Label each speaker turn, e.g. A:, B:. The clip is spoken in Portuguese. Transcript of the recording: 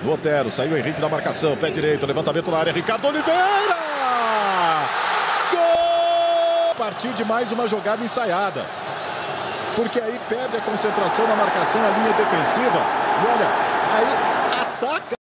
A: No Otero, saiu o Henrique da marcação, pé direito, levantamento na área, Ricardo Oliveira! Gol! Partiu de mais uma jogada ensaiada. Porque aí perde a concentração na marcação, a linha defensiva. E olha, aí ataca.